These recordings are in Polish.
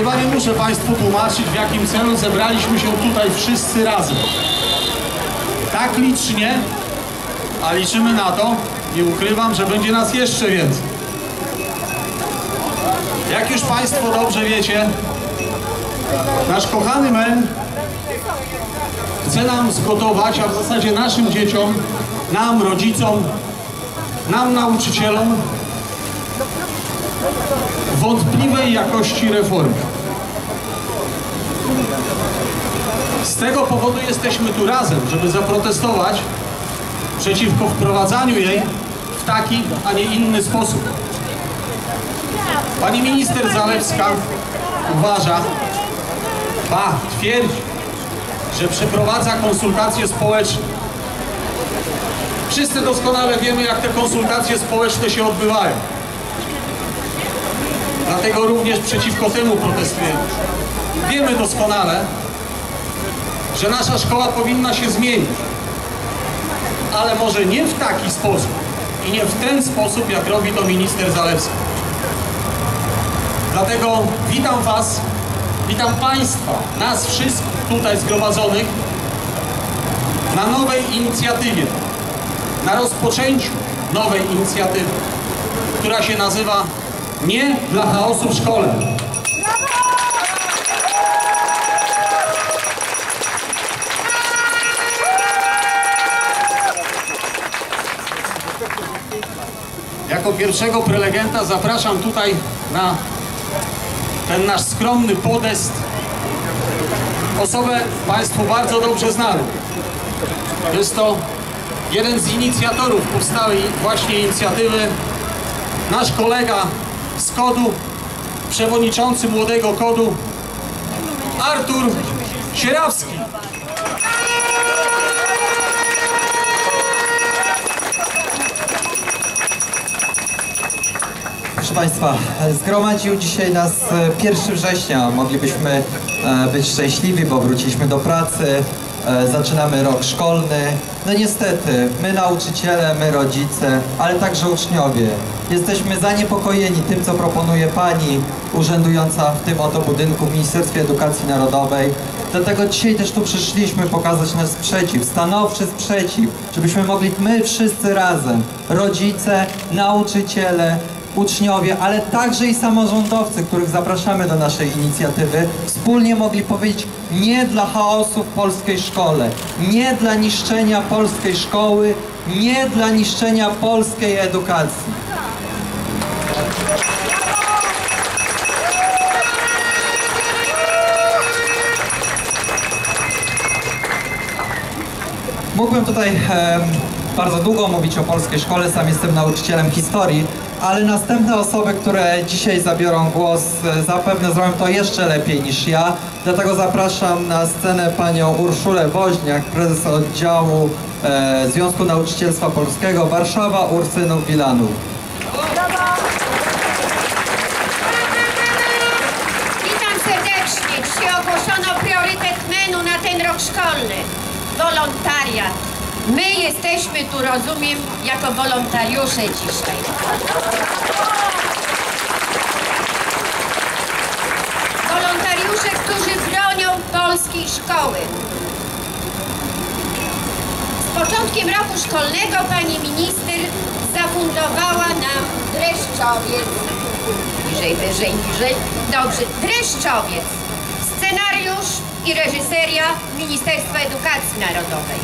Chyba nie muszę Państwu tłumaczyć, w jakim celu zebraliśmy się tutaj wszyscy razem. Tak licznie, a liczymy na to, nie ukrywam, że będzie nas jeszcze więcej. Jak już Państwo dobrze wiecie, nasz kochany MEN chce nam zgotować, a w zasadzie naszym dzieciom, nam, rodzicom, nam, nauczycielom, wątpliwej jakości reformy. Z tego powodu jesteśmy tu razem, żeby zaprotestować przeciwko wprowadzaniu jej w taki, a nie inny sposób. Pani minister Zalewska uważa, twierdzi, że przeprowadza konsultacje społeczne. Wszyscy doskonale wiemy, jak te konsultacje społeczne się odbywają. Dlatego również przeciwko temu protestujemy. Wiemy doskonale, że nasza szkoła powinna się zmienić, ale może nie w taki sposób i nie w ten sposób, jak robi to minister Zalewska. Dlatego witam Was, witam Państwa, nas wszystkich tutaj zgromadzonych na nowej inicjatywie, na rozpoczęciu nowej inicjatywy, która się nazywa Nie dla chaosu w szkole. Jako pierwszego prelegenta zapraszam tutaj na ten nasz skromny podest osobę Państwu bardzo dobrze znaną. Jest to jeden z inicjatorów powstałej właśnie inicjatywy, nasz kolega z KOD-u, przewodniczący młodego KOD-u, Artur Sierawski. Proszę Państwa, zgromadził dzisiaj nas 1 września. Moglibyśmy być szczęśliwi, bo wróciliśmy do pracy, zaczynamy rok szkolny. No niestety, my nauczyciele, my rodzice, ale także uczniowie jesteśmy zaniepokojeni tym, co proponuje Pani urzędująca w tym oto budynku w Ministerstwie Edukacji Narodowej. Dlatego dzisiaj też tu przyszliśmy pokazać nasz sprzeciw, stanowczy sprzeciw, żebyśmy mogli my wszyscy razem, rodzice, nauczyciele, uczniowie, ale także i samorządowcy, których zapraszamy do naszej inicjatywy, wspólnie mogli powiedzieć nie dla chaosu w polskiej szkole, nie dla niszczenia polskiej szkoły, nie dla niszczenia polskiej edukacji. Mógłbym tutaj bardzo długo mówić o polskiej szkole, sam jestem nauczycielem historii, ale następne osoby, które dzisiaj zabiorą głos, zapewne zrobią to jeszcze lepiej niż ja. Dlatego zapraszam na scenę panią Urszulę Woźniak, prezes oddziału Związku Nauczycielstwa Polskiego Warszawa, Ursynów, Wilanów. Witam serdecznie. Dzisiaj ogłoszono priorytet MEN-u na ten rok szkolny. Wolontariat. My jesteśmy tu, rozumiem, jako wolontariusze dzisiaj. Wolontariusze, którzy bronią polskiej szkoły. Z początkiem roku szkolnego pani minister zafundowała nam Dreszczowiec. Niżej, wyżej, niżej. Dobrze, Dreszczowiec. Scenariusz i reżyseria Ministerstwa Edukacji Narodowej.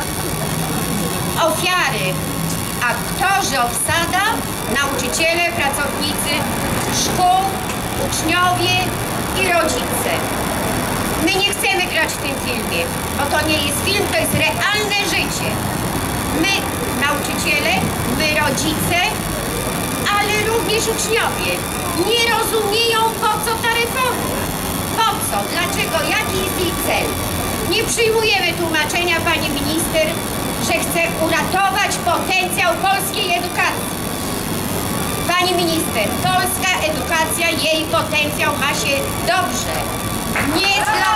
Ofiary, aktorzy obsada, nauczyciele, pracownicy szkół, uczniowie i rodzice. My nie chcemy grać w tym filmie, bo to nie jest film, to jest realne życie. My, nauczyciele, my, rodzice, ale również uczniowie nie rozumieją, po co ta reforma. Po co? Dlaczego? Jaki jest jej cel? Nie przyjmujemy tłumaczenia pani minister, że chce uratować potencjał polskiej edukacji. Pani minister, polska edukacja, jej potencjał ma się dobrze. Nie dla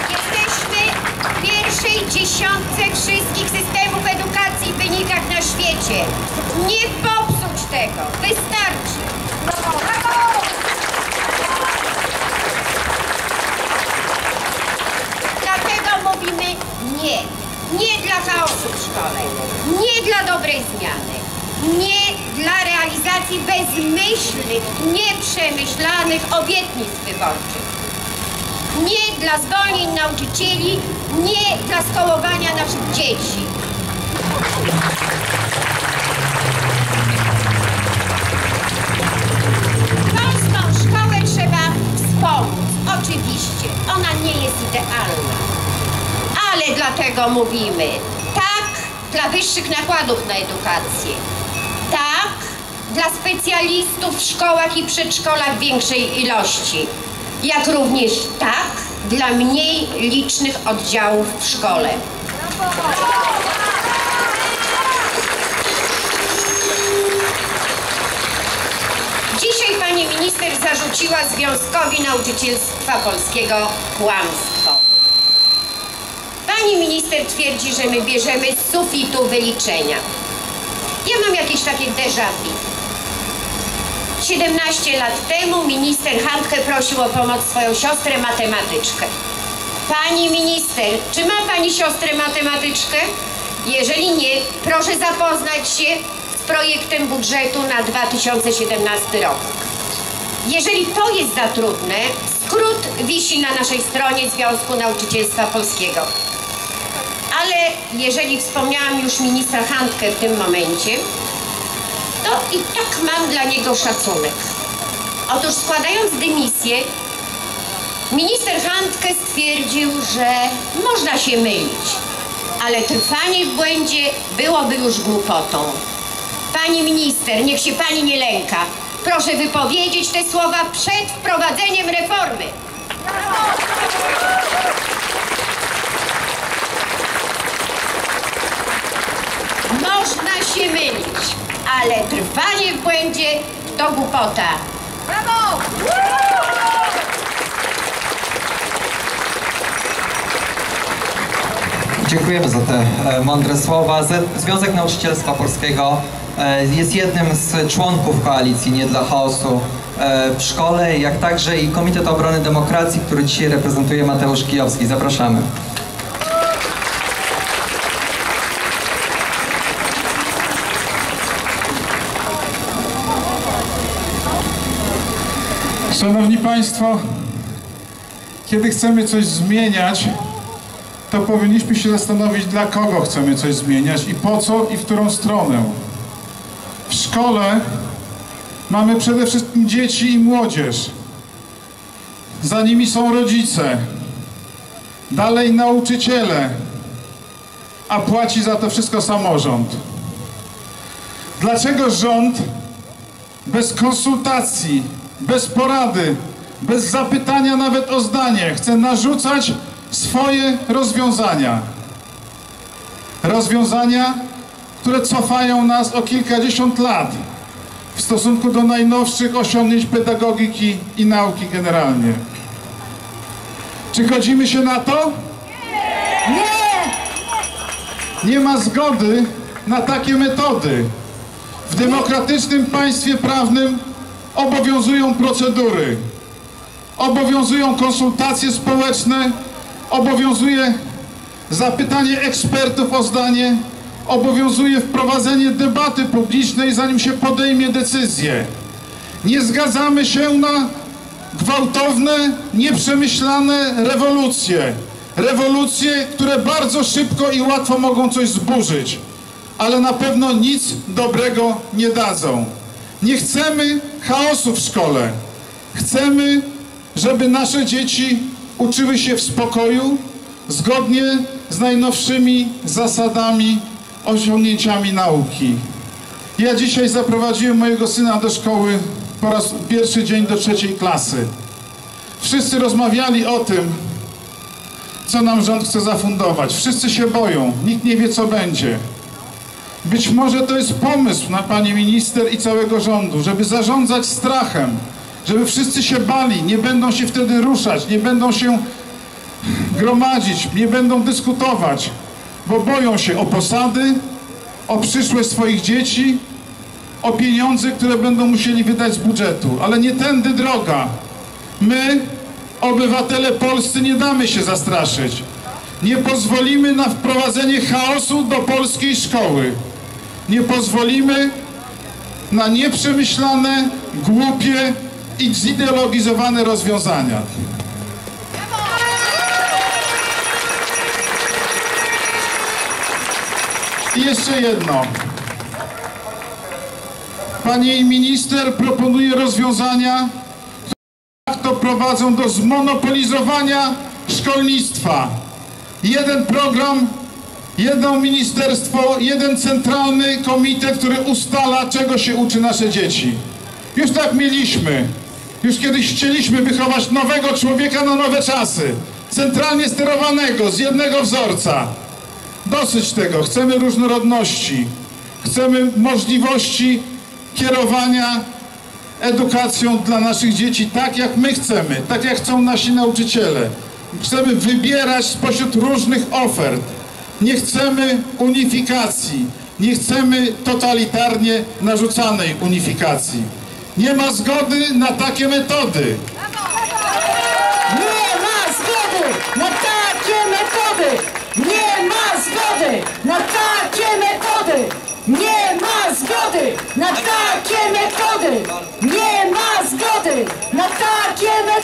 Jesteśmy w pierwszej dziesiątce wszystkich systemów edukacji w wynikach na świecie. chcecie nie popsuć tego. Wystarczy. Dlatego mówimy nie. Nie dla chaosu w szkole. Nie dla dobrej zmiany. Nie dla realizacji bezmyślnych, nieprzemyślanych obietnic wyborczych. Nie dla zwolnień nauczycieli, nie dla skołowania naszych dzieci. Polską szkołę trzeba wspomóc. Oczywiście, ona nie jest idealna. Ale dlatego mówimy tak dla wyższych nakładów na edukację. Tak dla specjalistów w szkołach i przedszkolach w większej ilości. Jak również tak dla mniej licznych oddziałów w szkole. Dzisiaj pani minister zarzuciła Związkowi Nauczycielstwa Polskiego kłamstwo. Pani minister twierdzi, że my bierzemy z sufitu wyliczenia. Ja mam jakieś takie déjà vu. 17 lat temu minister Handke prosił o pomoc swoją siostrę matematyczkę. Pani minister, czy ma pani siostrę matematyczkę? Jeżeli nie, proszę zapoznać się z projektem budżetu na 2017 rok. Jeżeli to jest za trudne, skrót wisi na naszej stronie Związku Nauczycielstwa Polskiego. Ale jeżeli wspomniałam już ministra Handke w tym momencie, to i tak mam dla niego szacunek. Otóż składając dymisję, minister Handke stwierdził, że można się mylić, ale trwanie w błędzie byłoby już głupotą. Pani minister, niech się pani nie lęka. Proszę wypowiedzieć te słowa przed wprowadzeniem reformy. Można się mylić, ale trwanie w błędzie to głupota. Brawo! Dziękujemy za te mądre słowa. Związek Nauczycielstwa Polskiego jest jednym z członków koalicji Nie dla chaosu w szkole, jak także i Komitet Obrony Demokracji, który dzisiaj reprezentuje Mateusz Kijowski. Zapraszamy. Szanowni Państwo, kiedy chcemy coś zmieniać, to powinniśmy się zastanowić, dla kogo chcemy coś zmieniać i po co i w którą stronę. W szkole mamy przede wszystkim dzieci i młodzież. Za nimi są rodzice, dalej nauczyciele, a płaci za to wszystko samorząd. Dlaczego rząd bez konsultacji, bez porady, bez zapytania nawet o zdanie chce narzucać swoje rozwiązania? Rozwiązania, które cofają nas o kilkadziesiąt lat w stosunku do najnowszych osiągnięć pedagogiki i nauki generalnie. Czy godzimy się na to? Nie! Nie ma zgody na takie metody. W demokratycznym państwie prawnym obowiązują procedury, obowiązują konsultacje społeczne, obowiązuje zapytanie ekspertów o zdanie, obowiązuje wprowadzenie debaty publicznej, zanim się podejmie decyzję. Nie zgadzamy się na gwałtowne, nieprzemyślane rewolucje. Rewolucje, które bardzo szybko i łatwo mogą coś zburzyć, ale na pewno nic dobrego nie dadzą. Nie chcemy chaosu w szkole. Chcemy, żeby nasze dzieci uczyły się w spokoju, zgodnie z najnowszymi zasadami, osiągnięciami nauki. Ja dzisiaj zaprowadziłem mojego syna do szkoły po raz pierwszy dzień do 3. klasy. Wszyscy rozmawiali o tym, co nam rząd chce zafundować. Wszyscy się boją, nikt nie wie, co będzie. Być może to jest pomysł na pani minister i całego rządu, żeby zarządzać strachem, żeby wszyscy się bali, nie będą się wtedy ruszać, nie będą się gromadzić, nie będą dyskutować, bo boją się o posady, o przyszłość swoich dzieci, o pieniądze, które będą musieli wydać z budżetu. Ale nie tędy droga. My, obywatele polscy, nie damy się zastraszyć. Nie pozwolimy na wprowadzenie chaosu do polskiej szkoły. Nie pozwolimy na nieprzemyślane, głupie i zideologizowane rozwiązania. I jeszcze jedno. Pani minister proponuje rozwiązania, które prowadzą do zmonopolizowania szkolnictwa. Jeden program, jedno ministerstwo, jeden centralny komitet, który ustala, czego się uczy nasze dzieci. Już tak mieliśmy. Już kiedyś chcieliśmy wychować nowego człowieka na nowe czasy. Centralnie sterowanego, z jednego wzorca. Dosyć tego. Chcemy różnorodności. Chcemy możliwości kierowania edukacją dla naszych dzieci tak, jak my chcemy. Tak, jak chcą nasi nauczyciele. Chcemy wybierać spośród różnych ofert. Nie chcemy unifikacji. Nie chcemy totalitarnie narzucanej unifikacji. Nie ma zgody na takie metody. Nie ma zgody na takie metody! Nie ma zgody na takie metody! Nie ma zgody na takie metody! Nie ma zgody na takie metody!